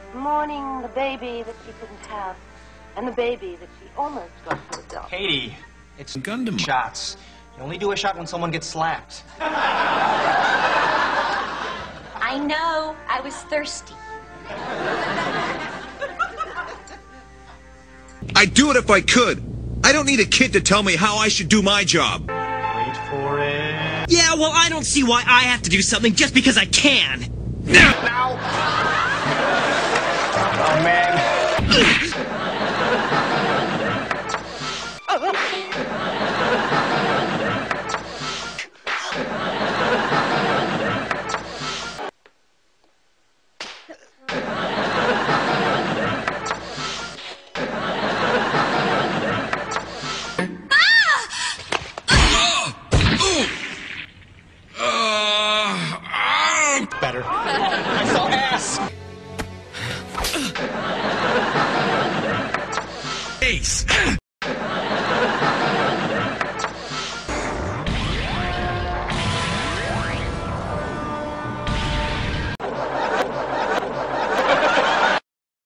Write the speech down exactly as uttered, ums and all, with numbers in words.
mourning the baby that she couldn't have, and the baby that she almost got to adopt. Katie, it's Gundam Shots. You only do a shot when someone gets slapped. I know. I was thirsty. I'd do it if I could. I don't need a kid to tell me how I should do my job. Wait for it. Yeah, well, I don't see why I have to do something just because I can. Now! Oh, man. Better. I saw ass. Ace.